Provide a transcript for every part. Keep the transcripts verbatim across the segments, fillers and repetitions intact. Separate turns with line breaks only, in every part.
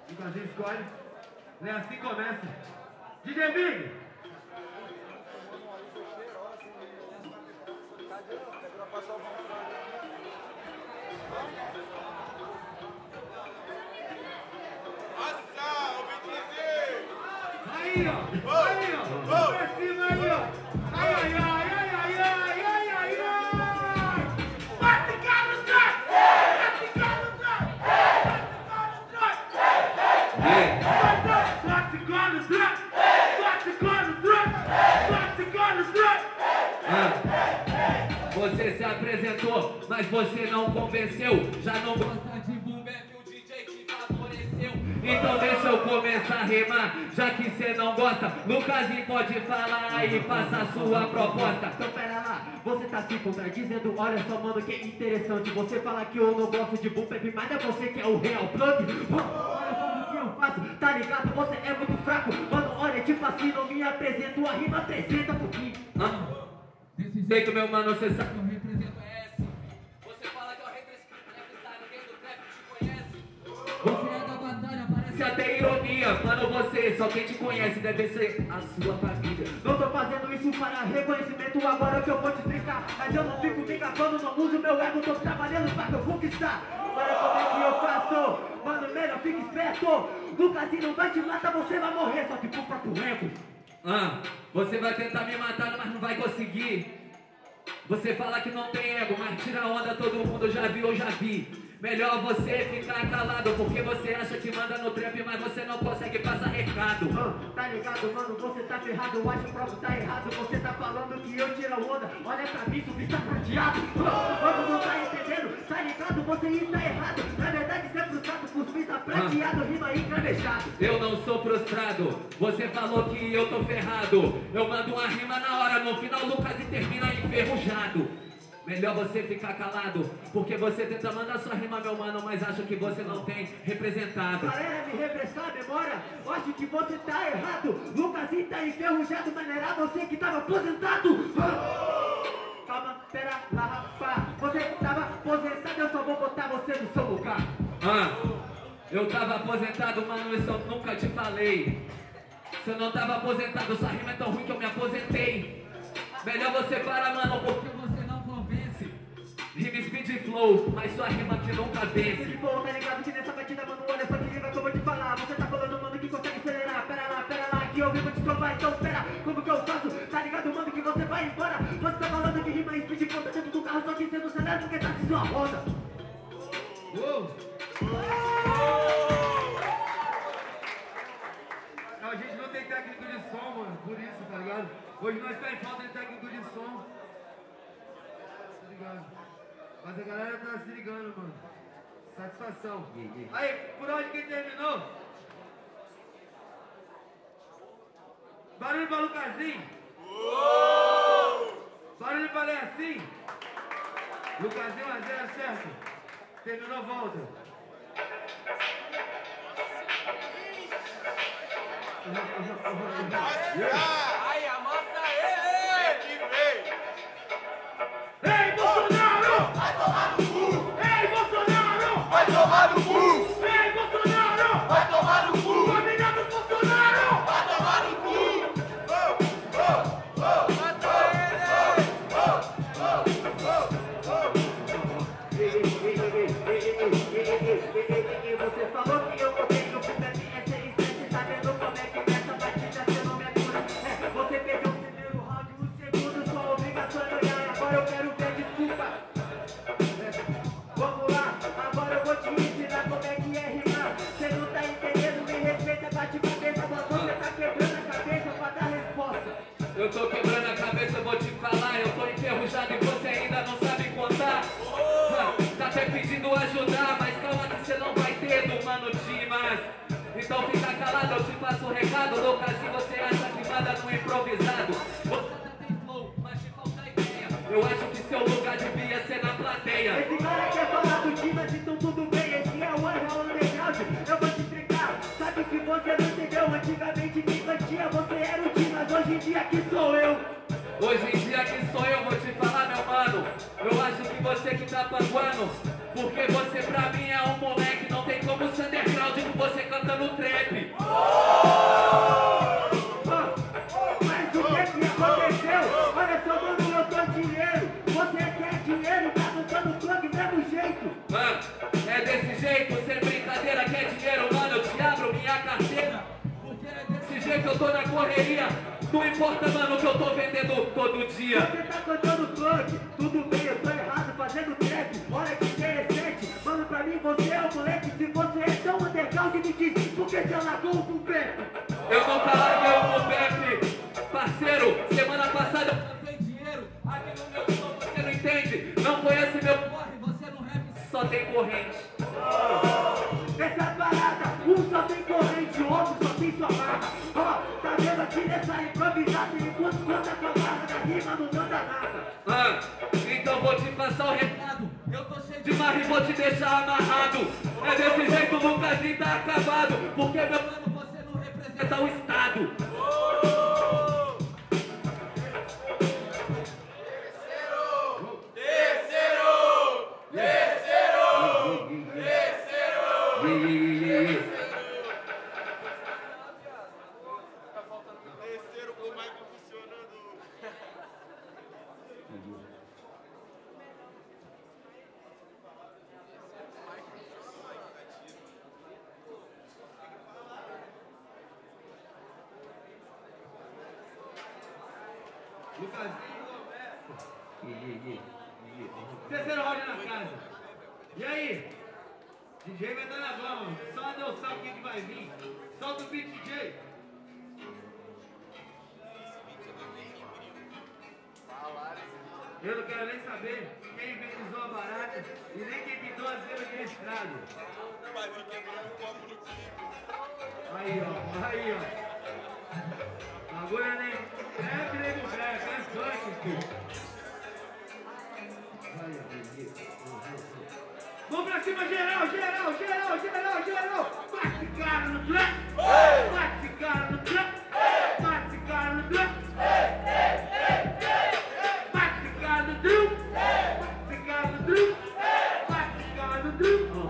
Lucasinho escolhe. É assim começa. D J Big! Aí, ó! Aí, ó! Pra cima aí, ó! Ai, ai, ai, ai, ai, ai, ai, ai, ai! Vai ficar no trap! Vai ficar no trap! Vai ficar no trap! Vai ficar no trap! Vai ficar no trap! Vai ficar no trap!
Você se apresentou, mas você não convenceu. Já não gosta de boom bap, o D J te favoreceu. Então deixa eu começar a rimar, já que cê não gosta. Lucasinho pode falar aí, faça a sua proposta.
Então pera lá, você tá se contradizendo. Olha só, mano, que interessante. Você fala que eu não gosto de boom bap, mas é você que é o real plug. Olha só o que eu faço, tá ligado? Você é muito fraco. Mano, olha, tipo assim, não me apresento. A rima apresenta um pouquinho.
Ah, desse jeito, meu mano, você sabe que eu represento S. Você fala que eu represento trap, tá? Ninguém do trap te conhece. Você é da batalha, parece até ironia. Mano, você, só quem te conhece deve ser a sua família.
Não tô fazendo isso para reconhecimento, agora que eu vou te explicar. Mas eu não fico me gabando, não uso meu ego, tô trabalhando pra eu conquistar. Olha como é que eu faço, mano, melhor fique esperto. Lucasinho não vai te matar, você vai morrer, só que por próprio ego.
Ah, você vai tentar me matar, mas não vai conseguir. Você fala que não tem ego, mas tira onda, todo mundo já viu, eu já vi. Melhor você ficar calado, porque você acha que manda no trap, mas você não consegue passar recado.
Ah, tá ligado, mano, você tá ferrado, eu acho próprio tá errado. Você tá falando que eu tiro onda, olha pra mim, isso tá prateado. Mano, não tá entendendo, tá ligado, você está errado. Na verdade, você é frustrado, cuspir tá prateado, ah. Rima aí cravejado.
Eu não sou frustrado, você falou que eu tô ferrado. Eu mando uma rima na hora, no final o Lucas termina enferrujado. Melhor você ficar calado, porque você tenta mandar sua rima, meu mano, mas acha que você não tem representado.
Galera, me refrescar a memória, acho que você tá errado. Lucasinho tá enferrujado, mas não era você que tava aposentado. Calma, pera lá, rapá. Você que tava aposentado, eu só vou botar você no seu lugar.
Ah, eu tava aposentado, mano, isso eu nunca te falei. Se eu não tava aposentado, sua rima é tão ruim que eu me aposentei. Melhor você parar, mano, porque você não convence. Rima speed flow, mas sua rima que nunca vence.
De boa, tá ligado que nessa batida, mano, olha só que rima que eu vou te falar. Você tá falando, mano, que consegue acelerar. Pera lá, pera lá, que eu vim, vou te provar. Então pera, como que eu faço? Tá ligado, mano, que você vai embora. Você tá falando que rima speed flow tá dentro do carro, só que você não acelera porque tá sem sua roda.
Uou! Não, a gente não tem técnico de som, mano, por isso, tá ligado? Hoje nós pede falta de técnico de som. Tá ligado? Mas a galera tá se ligando, mano. Satisfação. Aí, por onde que terminou? Barulho pra Lucasinho. Barulho pra Leacim. Lucasinho a zero, certo? Terminou, volta.
Ai, amassa ele! Que veio!
Ei, Bolsonaro!
Vai tomar no cu!
Ei, Bolsonaro!
Vai tomar no cu!
Ei, Bolsonaro!
Vai tomar no cu!
Família do Bolsonaro!
Vai tomar no cu! Oh, oh, oh! Mata ele! Oh, oh, oh, oh!
Ei, ei, ei, ei, ei, ei, ei, ei, ei, ei, você falou que eu botei no filme é ser estresse, tá vendo como é que nessa batida você não me atura? É, você perdeu o primeiro round, o segundo, sua obrigação é olhar, agora eu quero ver desculpa. É, vamos lá, agora eu vou te ensinar como é que é rimar. Você não tá entendendo, me respeita, bate cabeça, mas você tá quebrando a cabeça pra dar resposta.
Eu tô quebrando a cabeça, eu vou te falar. Eu tô enferrujado e você ainda não sabe contar. Tá até pedindo ajudar, mas calma que você não vai ter do Mano Dimas. Então fica calado, eu te passo o recado. Lucas, se você acha que manda no improvisado, você até tem flow, mas te falta ideia. Eu acho que seu lugar devia ser na plateia.
Esse cara quer falar do Dimas, então tudo bem. Esse é o Real Underground, eu vou te explicar. Sabe que você não entendeu? Antigamente quem cantia, você era o Dimas. Hoje em dia aqui sou eu.
Hoje em dia que sou eu, vou te falar, meu mano. Eu acho que você que tá panguando, porque você pra mim é um moleque. Não tem como ser underground com você cantando Ah, é desse jeito, sem brincadeira, quer dinheiro, mano, eu te abro minha carteira. Porque é desse jeito que eu tô na correria. Não importa, mano, o que eu tô vendendo todo dia.
Você tá cantando funk, tudo bem, eu tô errado, fazendo trap. Olha que interessante, mano, pra mim você é o moleque. Se você é tão underground, me diz, por que você largou o Pupep?
Eu nunca larguei o Pupep, parceiro. Semana passada eu cantei dinheiro. Aqui no meu som você não entende. Não conhece meu corre, você no rap só tem corrente.
Essa parada, um só tem corrente, o outro só tem sua marca. Ó, tá vendo aqui nessa improvisada, enquanto conta com a marca da rima não manda nada.
Ah, então vou te passar o recado. Eu tô cheio de marra e vou te deixar amarrado. É desse jeito, o Lucasinho tá acabado. Porque, meu mano, você não representa o Estado.
Terceiro com o Michael funcionando.
Lucasinho. Terceiro round na casa. E aí? D J vai dar na mão, só Deus sabe quem que vai vir. Solta o beat, D J. Eu não quero nem saber quem inventou a barata e nem quem pintou a cena de estrado.
O Padrinho quebrou um copo no clipe.
Aí, ó, aí, ó. Agora nem é Grêmio Black, é funk, filho. Vamos pra cima, geral, geral, geral, geral, geral! Bate esse cara no trap! Bate esse cara no trap! Bate esse cara no trap! Bate esse cara no drum! Bate esse cara no drum! Bate esse cara no drum!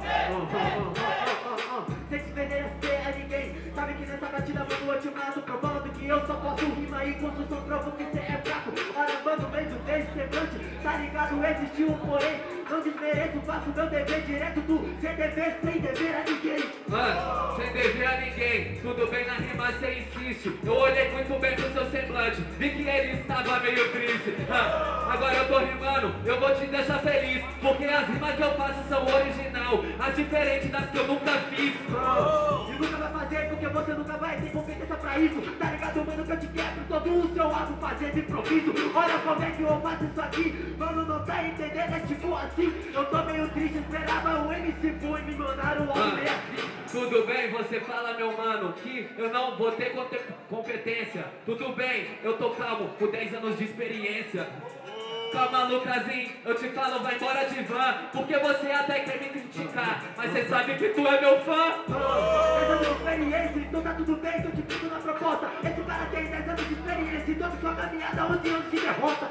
Sem te merecer a ninguém. Sabe que nessa batida, mano, eu te mato. Provando que eu só posso rimar e construção provo que cê é fraco. Olha, mano, meio desse semblante, tá ligado? Existe um porém. Não desmereço, faço meu dever direto do sem dever, sem dever a ninguém.
Mano, sem dever a ninguém, tudo bem na rima, cê insiste. Eu olhei muito bem pro seu semblante, vi que ele estava meio triste. Ah, agora eu tô rimando, eu vou te deixar feliz, porque as rimas que eu faço são original, as diferentes das que eu nunca fiz.
Oh, e nunca vai fazer porque você nunca vai ter competência pra isso. Tá ligado, mano, que eu te quebro todo o seu álbum fazendo improviso. Olha como é que eu faço isso aqui, mano, não tá entendendo, é tipo assim. Eu tô meio triste, esperava o M C Boy me mandar o álbum meio assim.
Tudo bem, você fala, meu mano, que eu não vou ter competência. Tudo bem, eu tô calmo, com dez anos de experiência. Calma, Lucasinho, eu te falo, vai embora de van, porque você até quer me criticar, mas você sabe que tu é meu fã.
dez anos de experiência, então tá tudo bem, tô te pedindo na proposta. Esse cara tem dez anos de experiência, então sua caminhada onze anos de derrota.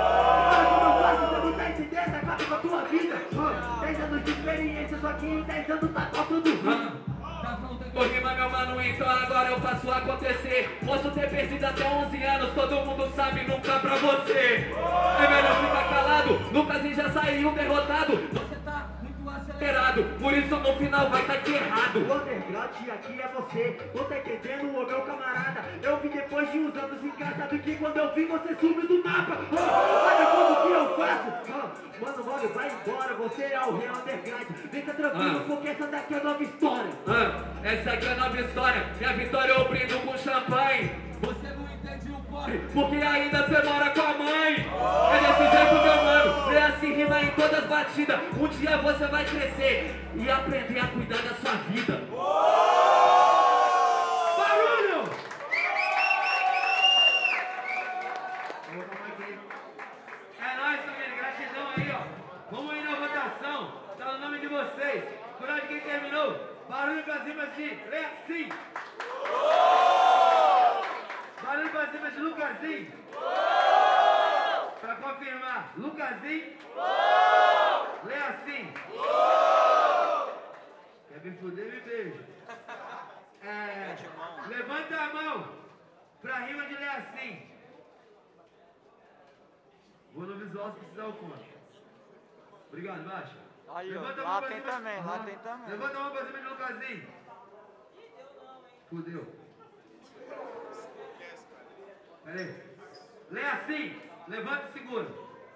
Olha como eu faço, você não tá entendendo, acaba com a tua vida. dez anos de experiência, só que em dez anos tá tudo ruim.
Tô rima, meu mano, então agora eu faço acontecer. Posso ter perdido até onze anos, todo mundo sabe, nunca pra você. É melhor ficar calado, Lucasinho já saiu derrotado. Você tá muito acelerado, por isso no final vai tá aqui errado.
O underground aqui é você, não tá entendendo, ô meu camarada. Eu vi depois de uns anos em casa, do que quando eu vi você sumiu do mapa. Oh, olha como que eu faço. Oh, mano, mano, vai embora, você é o real underground. Fica tranquilo,
Ah.
porque essa daqui é nova história.
Ah, essa aqui é nova história, minha vitória eu brindo com champanhe. Você não entende o corre, porque ainda você mora com a mãe. É desse jeito, meu mano, é assim rima em todas as batidas. Um dia você vai crescer e aprender a cuidar da sua vida.
Barulho! É nóis, família, gratidão aí, ó. Vamos aí na votação, tá no nome de vocês. Por onde quem terminou? Barulho pra cima de Leacim. Barulho pra cima de Lucasinho. Pra confirmar, Lucasinho. Leacim. Quer me fuder, me beija. É, levanta a mão pra rima de Leacim. Vou no visual se precisar o conta. Obrigado, Baixa.
Aí, ó.
Levanta a
Lá
mão pra
tem
cima.
também, lá
Ah,
tem também.
Levanta a mão pra cima de Lucasinho. Fudeu. Pera aí. Lê assim. Levanta e segura.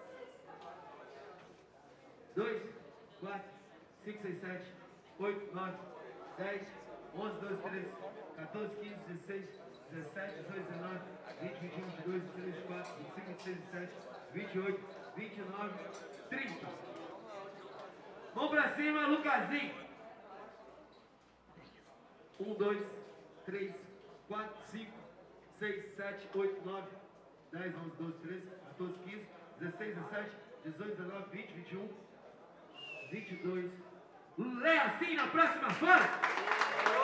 dois, quatro, cinco, seis, sete, oito, nove, dez, onze, doze, treze, quatorze, quinze, dezesseis, dezessete, dezoito, dezenove, vinte, vinte e um, vinte e dois, vinte e três, vinte e quatro, vinte e cinco, vinte e seis, vinte e sete, vinte e oito, vinte e nove, trinta. Mão pra cima, Lucasinho. um, dois, três, quatro, cinco, seis, sete, oito, nove, dez, onze, doze, treze, quatorze, quinze, dezesseis, dezessete, dezoito, dezenove, vinte, vinte e um, vinte e dois. Lê assim na próxima fase.